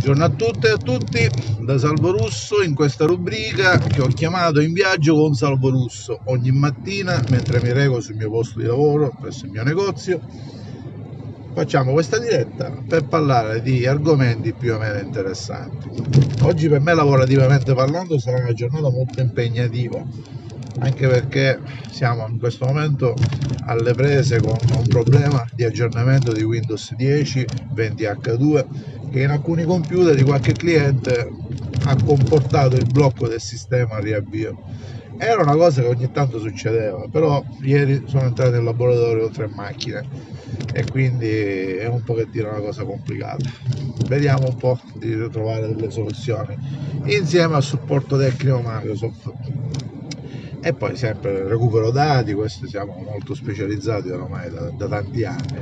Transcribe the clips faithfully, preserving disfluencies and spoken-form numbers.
Buongiorno a tutte e a tutti da Salvo Russo in questa rubrica che ho chiamato In viaggio con Salvo Russo. Ogni mattina mentre mi reco sul mio posto di lavoro presso il mio negozio facciamo questa diretta per parlare di argomenti più o meno interessanti. Oggi per me, lavorativamente parlando, sarà una giornata molto impegnativa, anche perché siamo in questo momento alle prese con un problema di aggiornamento di Windows dieci venti H due che in alcuni computer di qualche cliente ha comportato il blocco del sistema al riavvio. Era una cosa che ogni tanto succedeva, però ieri sono entrato in laboratorio con tre macchine e quindi è un pochettino una cosa complicata. Vediamo un po' di trovare delle soluzioni insieme al supporto tecnico Microsoft. E poi sempre recupero dati, questo siamo molto specializzati ormai da, da tanti anni.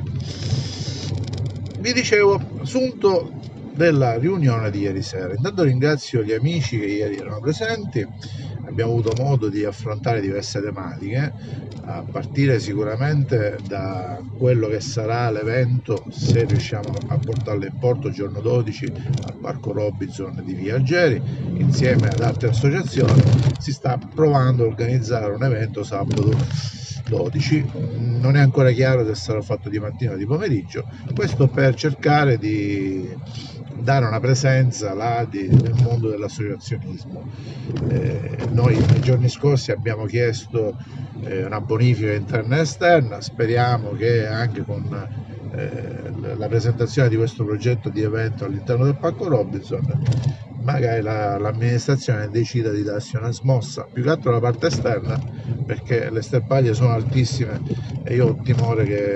Vi dicevo, assunto della riunione di ieri sera. Intanto ringrazio gli amici che ieri erano presenti, abbiamo avuto modo di affrontare diverse tematiche, a partire sicuramente da quello che sarà l'evento, se riusciamo a portarlo in porto, giorno dodici al Parco Robinson di Via Algeri, insieme ad altre associazioni. Si sta provando a organizzare un evento sabato dodici, non è ancora chiaro se sarà fatto di mattina o di pomeriggio, questo per cercare di dare una presenza là di, nel mondo dell'associazionismo. Eh, noi nei giorni scorsi abbiamo chiesto eh, una bonifica interna e esterna, speriamo che anche con eh, la presentazione di questo progetto di evento all'interno del Parco Robinson magari la, l'amministrazione decida di darsi una smossa, più che altro la parte esterna, perché le sterpaglie sono altissime e io ho timore che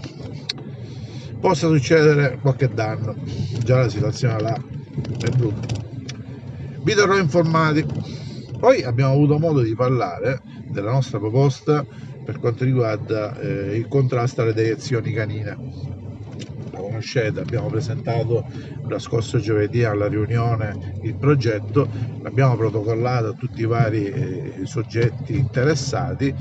possa succedere qualche danno. Già la situazione là è brutta. Vi terrò informati. Poi abbiamo avuto modo di parlare della nostra proposta per quanto riguarda eh, il contrasto alle deiezioni canine. La conoscete, abbiamo presentato lo scorso giovedì alla riunione il progetto, l'abbiamo protocollato a tutti i vari eh, soggetti interessati.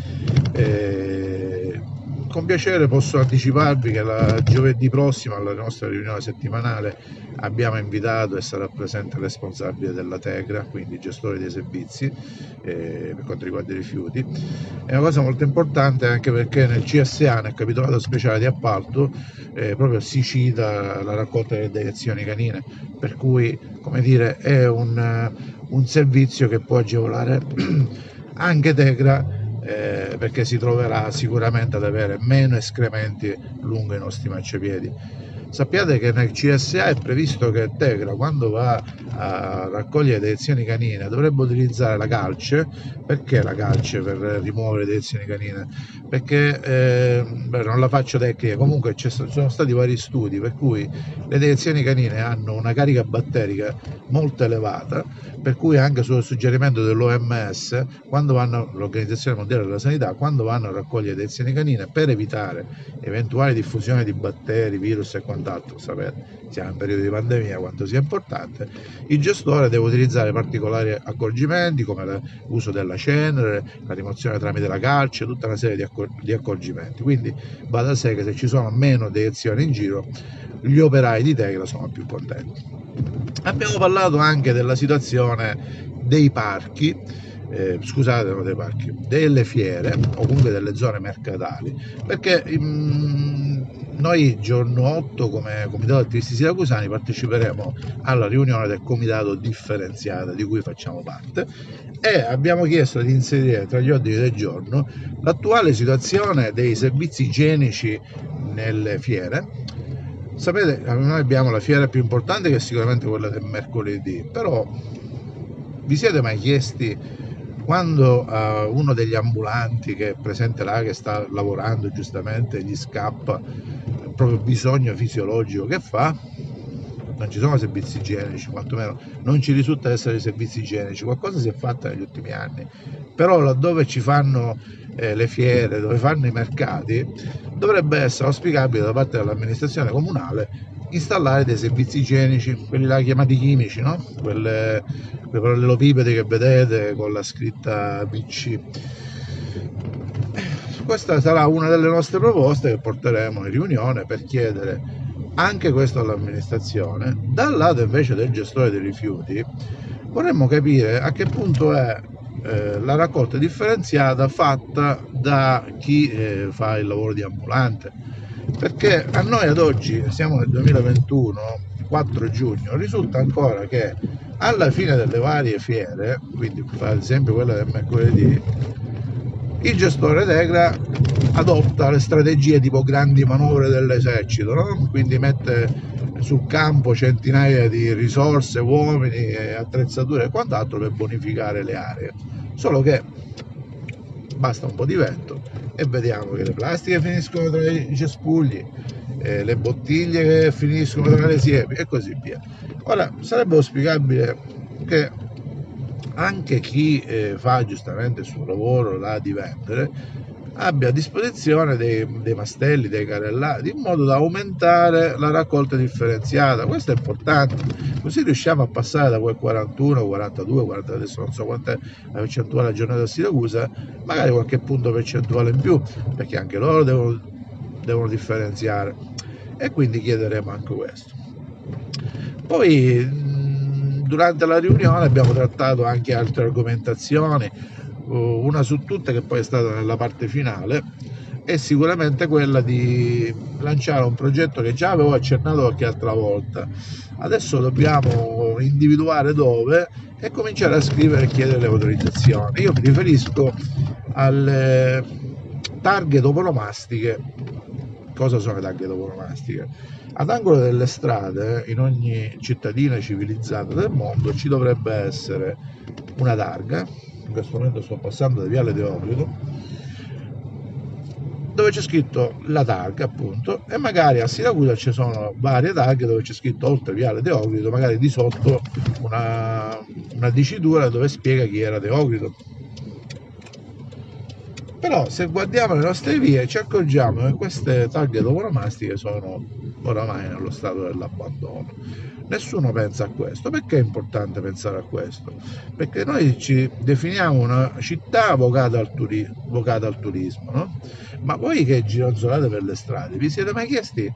Eh, Con piacere posso anticiparvi che la giovedì prossimo, alla nostra riunione settimanale, abbiamo invitato e sarà presente il responsabile della Tegra, quindi gestore dei servizi eh, per quanto riguarda i rifiuti. È una cosa molto importante anche perché nel C S A, nel capitolato speciale di appalto, eh, proprio si cita la raccolta delle deiezioni canine, per cui, come dire, è un, un servizio che può agevolare anche Tegra, Eh, perché si troverà sicuramente ad avere meno escrementi lungo i nostri marciapiedi. Sappiate che nel C S A è previsto che Tegra, quando va a raccogliere deiezioni canine, dovrebbe utilizzare la calce. Perché la calce per rimuovere le deiezioni canine? Perché eh, beh, non la faccio tecnica, comunque ci sono stati vari studi per cui le deiezioni canine hanno una carica batterica molto elevata, per cui anche sul suggerimento dell'O M S, quando vanno, l'Organizzazione Mondiale della Sanità, quando vanno a raccogliere deiezioni canine, per evitare eventuali diffusioni di batteri, virus e quant'altro, sapete, siamo in periodo di pandemia, quanto sia importante, il gestore deve utilizzare particolari accorgimenti come l'uso della cenere, la rimozione tramite la calce, tutta una serie di, accor- di accorgimenti. Quindi va da sé che se ci sono meno deiezioni in giro, gli operai di Tegra sono più contenti. Abbiamo parlato anche della situazione dei parchi, eh, scusate, non dei parchi, delle fiere o comunque delle zone mercatali, perché mm, noi giorno otto come Comitato Attivisti Siracusani parteciperemo alla riunione del Comitato Differenziato di cui facciamo parte e abbiamo chiesto di inserire tra gli ordini del giorno l'attuale situazione dei servizi igienici nelle fiere. Sapete, noi abbiamo la fiera più importante che è sicuramente quella del mercoledì, però vi siete mai chiesti quando uh, uno degli ambulanti che è presente là, che sta lavorando giustamente, gli scappa proprio bisogno fisiologico, che fa? Non ci sono servizi igienici, quantomeno non ci risulta essere servizi igienici, qualcosa si è fatto negli ultimi anni, però laddove ci fanno eh, le fiere, dove fanno i mercati, dovrebbe essere auspicabile da parte dell'amministrazione comunale installare dei servizi igienici, quelli là chiamati chimici, no? Quelle, quelle parallelepipedi che vedete con la scritta V C. Questa sarà una delle nostre proposte che porteremo in riunione per chiedere anche questo all'amministrazione. Dal lato invece del gestore dei rifiuti vorremmo capire a che punto è eh, la raccolta differenziata fatta da chi eh, fa il lavoro di ambulante, perché a noi ad oggi, siamo nel duemilaventuno, quattro giugno, risulta ancora che alla fine delle varie fiere, quindi ad esempio quella del mercoledì, il gestore Tegra adotta le strategie tipo grandi manovre dell'esercito, no? Quindi mette sul campo centinaia di risorse, uomini, attrezzature e quant'altro per bonificare le aree, solo che basta un po' di vento e vediamo che le plastiche finiscono tra i cespugli, eh, le bottiglie che finiscono tra le siepi e così via. Ora, sarebbe auspicabile che anche chi eh, fa giustamente il suo lavoro là di vendere abbia a disposizione dei, dei mastelli, dei carrellati, in modo da aumentare la raccolta differenziata. Questo è importante, così riusciamo a passare da quel quarantuno, quarantadue, quaranta, adesso non so quant'è la percentuale a giornata a Siracusa, magari qualche punto percentuale in più, perché anche loro devono, devono differenziare, e quindi chiederemo anche questo. Poi durante la riunione abbiamo trattato anche altre argomentazioni, una su tutte che poi è stata nella parte finale è sicuramente quella di lanciare un progetto che già avevo accennato qualche altra volta. Adesso dobbiamo individuare dove e cominciare a scrivere e chiedere le autorizzazioni. Io mi riferisco alle targhe toponomastiche. Cosa sono le targhe toponomastiche? Ad angolo delle strade, in ogni cittadina civilizzata del mondo, ci dovrebbe essere una targa. In questo momento sto passando da Viale Deocrito, dove c'è scritto la targa, appunto, e magari a Siracusa ci sono varie targhe dove c'è scritto, oltre Viale Deocrito, magari di sotto una, una dicitura dove spiega chi era Deocrito. Però se guardiamo le nostre vie ci accorgiamo che queste targhe toponomastiche sono oramai nello stato dell'abbandono. Nessuno pensa a questo. Perché è importante pensare a questo? Perché noi ci definiamo una città vocata al, turi- vocata al turismo, no? Ma voi che gironzolate per le strade, vi siete mai chiesti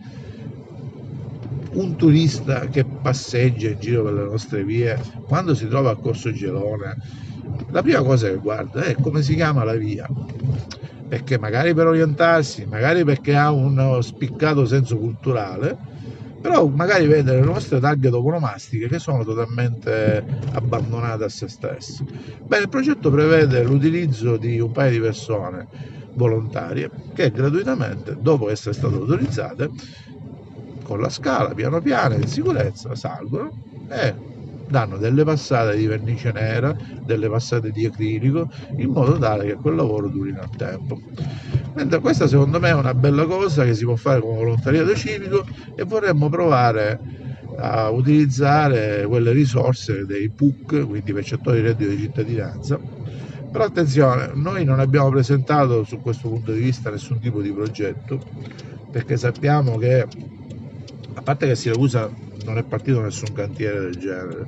un turista che passeggia in giro per le nostre vie, quando si trova a Corso Gelone, la prima cosa che guarda è come si chiama la via? Perché magari per orientarsi, magari perché ha uno spiccato senso culturale, però magari vede le nostre targhe toponomastiche che sono totalmente abbandonate a se stesse. Bene, il progetto prevede l'utilizzo di un paio di persone volontarie che gratuitamente, dopo essere state autorizzate, con la scala, piano piano, in sicurezza, salgono e danno delle passate di vernice nera, delle passate di acrilico, in modo tale che quel lavoro duri nel tempo. Mentre questa secondo me è una bella cosa che si può fare come volontariato civico, e vorremmo provare a utilizzare quelle risorse dei P U C, quindi percettori di reddito di cittadinanza. Però attenzione, noi non abbiamo presentato su questo punto di vista nessun tipo di progetto, perché sappiamo che, a parte che Siracusa non è partito nessun cantiere del genere,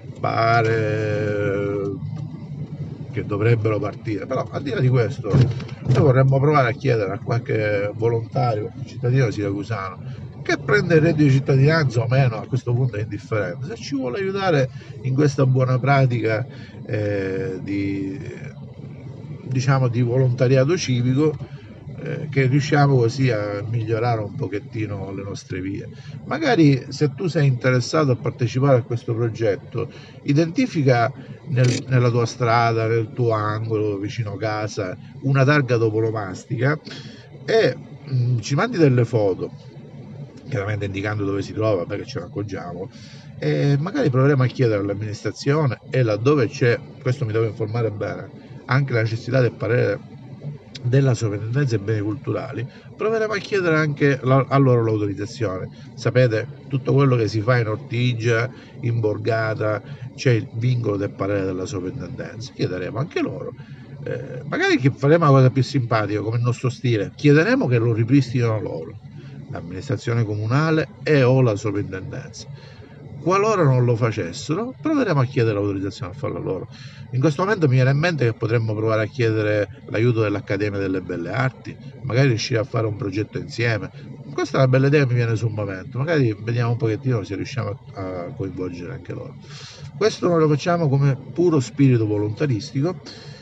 pare che dovrebbero partire, però al di là di questo noi vorremmo provare a chiedere a qualche volontario, cittadino siracusano, che prende il reddito di cittadinanza o meno, a questo punto è indifferente, se ci vuole aiutare in questa buona pratica eh, di, diciamo, di volontariato civico, eh, che riusciamo così a migliorare un pochettino le nostre vie. Magari se tu sei interessato a partecipare a questo progetto, identifica nel, nella tua strada, nel tuo angolo, vicino casa, una targa toponomastica e mh, ci mandi delle foto, chiaramente indicando dove si trova, perché ce ne accorgiamo, e magari proveremo a chiedere all'amministrazione, e laddove c'è, questo mi devo informare bene, anche la necessità del parere della sovrintendenza dei beni culturali, proveremo a chiedere anche la, a loro l'autorizzazione. Sapete, tutto quello che si fa in Ortigia, in Borgata, c'è il vincolo del parere della sovrintendenza, chiederemo anche loro. Eh, magari che faremo una cosa più simpatica, come il nostro stile, chiederemo che lo ripristinino loro, l'amministrazione comunale e o la sovrintendenza. Qualora non lo facessero, proveremo a chiedere l'autorizzazione a farlo loro. In questo momento mi viene in mente che potremmo provare a chiedere l'aiuto dell'Accademia delle Belle Arti, magari riuscire a fare un progetto insieme. Questa è una bella idea che mi viene sul momento, magari vediamo un pochettino se riusciamo a coinvolgere anche loro. Questo noi lo facciamo come puro spirito volontaristico.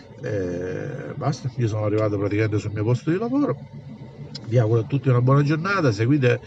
Eh, basta, io sono arrivato praticamente sul mio posto di lavoro. Vi auguro a tutti una buona giornata, seguite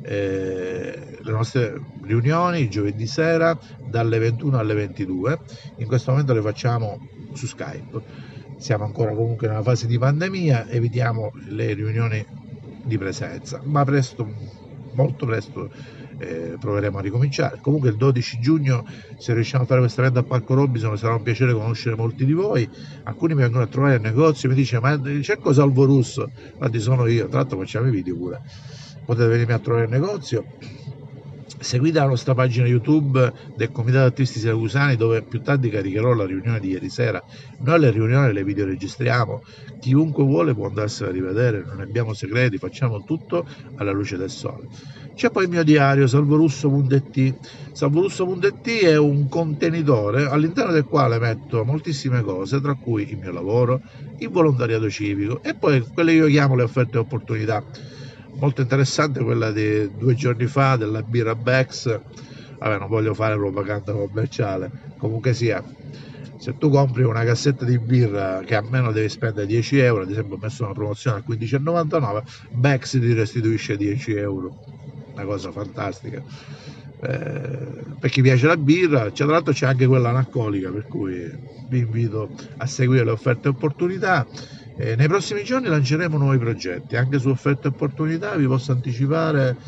eh, le nostre riunioni giovedì sera dalle ventuno alle ventidue. In questo momento le facciamo su Skype. Siamo ancora comunque nella fase di pandemia, evitiamo le riunioni di presenza, ma presto, molto presto eh, proveremo a ricominciare. Comunque il dodici giugno, se riusciamo a fare questo evento a Parco Robinson, sarà un piacere conoscere molti di voi. Alcuni mi vengono a trovare al negozio e mi dicono: ma cerco Salvo Russo, infatti sono io, tra l'altro facciamo i video pure, potete venirmi a trovare al negozio. Seguite la nostra pagina YouTube del Comitato Artisti Siracusani, dove più tardi caricherò la riunione di ieri sera. Noi le riunioni le videoregistriamo, chiunque vuole può andarsela a rivedere, non abbiamo segreti, facciamo tutto alla luce del sole. C'è poi il mio diario salvorusso punto it. salvorusso punto it è un contenitore all'interno del quale metto moltissime cose, tra cui il mio lavoro, il volontariato civico e poi quelle che io chiamo le offerte e opportunità. Molto interessante quella di due giorni fa della birra Bex. Vabbè, non voglio fare propaganda commerciale, comunque sia, se tu compri una cassetta di birra che almeno devi spendere dieci euro, ad esempio ho messo una promozione a quindici e novantanove, Bex ti restituisce dieci euro, una cosa fantastica. Eh, per chi piace la birra, tra l'altro c'è anche quella analcolica, per cui vi invito a seguire le offerte e opportunità. Eh, nei prossimi giorni lanceremo nuovi progetti, anche su offerte e opportunità vi posso anticipare,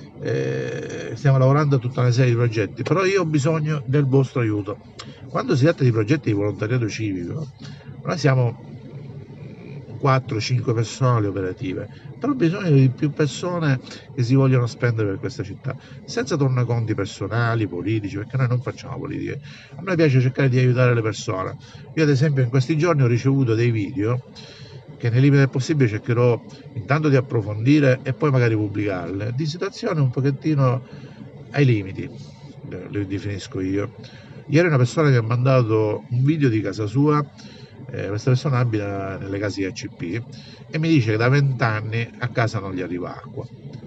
eh, stiamo lavorando a tutta una serie di progetti, però io ho bisogno del vostro aiuto. Quando si tratta di progetti di volontariato civico, noi siamo quattro cinque persone operative, però ho bisogno di più persone che si vogliono spendere per questa città, senza tornaconti personali, politici, perché noi non facciamo politiche, a noi piace cercare di aiutare le persone. Io ad esempio in questi giorni ho ricevuto dei video che nei limiti del possibile cercherò intanto di approfondire e poi magari pubblicarle, di situazioni un pochettino ai limiti, le definisco io. Ieri una persona mi ha mandato un video di casa sua, eh, questa persona abita nelle case A C P e mi dice che da vent'anni a casa non gli arriva acqua.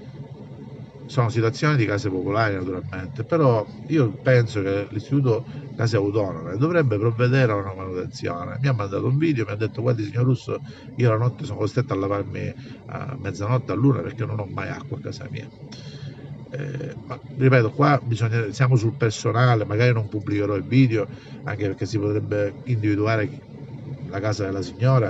Sono situazioni di case popolari naturalmente, però io penso che l'istituto Case Autonome dovrebbe provvedere a una manutenzione. Mi ha mandato un video, mi ha detto: guardi signor Russo, io la notte sono costretto a lavarmi a mezzanotte, a l'una, perché non ho mai acqua a casa mia. Eh, ma ripeto, qua bisogna, siamo sul personale, magari non pubblicherò il video, anche perché si potrebbe individuare la casa della signora,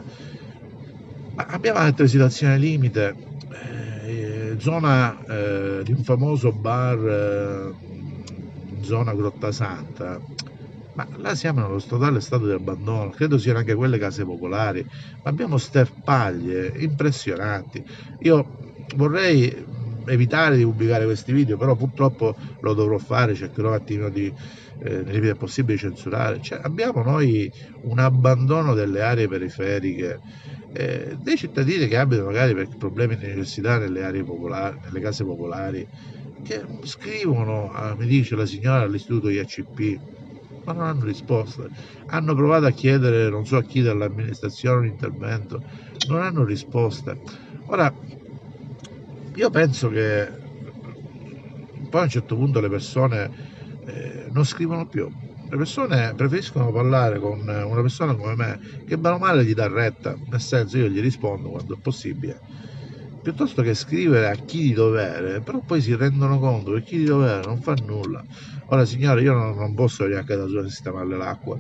ma abbiamo altre situazioni limite. Eh, zona eh, di un famoso bar, eh, zona Grotta Santa, ma là siamo nello totale stato di abbandono, credo siano anche quelle case popolari, ma abbiamo sterpaglie impressionanti. Io vorrei evitare di pubblicare questi video, però purtroppo lo dovrò fare, cercherò un attimino di, eh, nei limiti del possibile, censurare. Cioè, abbiamo noi un abbandono delle aree periferiche, eh, dei cittadini che abitano magari per problemi di necessità nelle aree popolari, nelle case popolari, che scrivono, ah, mi dice la signora, all'istituto I A C P, ma non hanno risposte. Hanno provato a chiedere non so a chi dell'amministrazione un intervento, non hanno risposte. Ora, io penso che poi a un certo punto le persone eh, non scrivono più. Le persone preferiscono parlare con una persona come me, che bene o male gli dà retta, nel senso, io gli rispondo quando è possibile, piuttosto che scrivere a chi di dovere, però poi si rendono conto che chi di dovere non fa nulla. Ora signore, io non, non posso venire a casa sua a sistemarle l'acqua,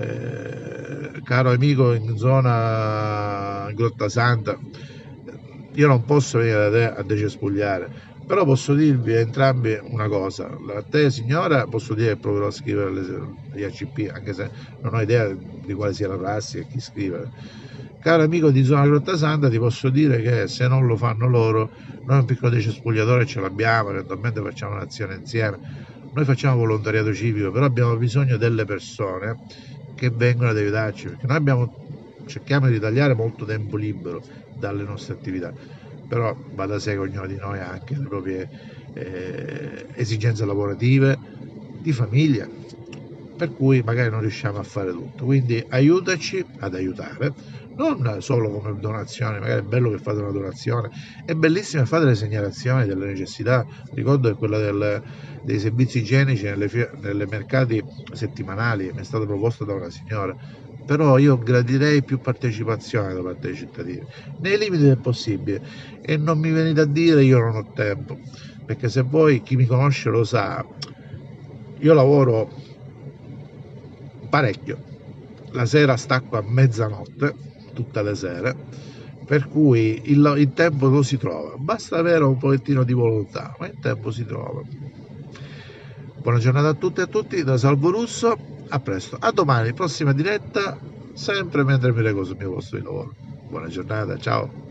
eh, caro amico in zona Grotta Santa, io non posso venire da te a decespugliare, però posso dirvi a entrambi una cosa: a te signora posso dire che proverò a scrivere agli A C P, anche se non ho idea di quale sia la prassi e chi scrivere. Caro amico di zona Grotta Santa, ti posso dire che se non lo fanno loro, noi un piccolo decespugliatore ce l'abbiamo, eventualmente facciamo un'azione insieme, noi facciamo volontariato civico, però abbiamo bisogno delle persone che vengono ad aiutarci, perché noi abbiamo, cerchiamo di tagliare molto tempo libero dalle nostre attività, però va da sé che ognuno di noi ha anche le proprie eh, esigenze lavorative, di famiglia, per cui magari non riusciamo a fare tutto. Quindi aiutaci ad aiutare, non solo come donazione, magari è bello che fate una donazione, è bellissimo fare le segnalazioni delle necessità. Ricordo che quella del, dei servizi igienici nelle, nelle mercati settimanali mi è stata proposta da una signora, però io gradirei più partecipazione da parte dei cittadini, nei limiti del possibile, e non mi venite a dire io non ho tempo, perché se voi, chi mi conosce lo sa, io lavoro parecchio, la sera stacco a mezzanotte, tutte le sere, per cui il, il tempo lo si trova, basta avere un pochettino di volontà, ma il tempo si trova. Buona giornata a tutti e a tutti da Salvo Russo, a presto, a domani, prossima diretta, sempre mentre mi reco sul mio posto di lavoro. Buona giornata, ciao!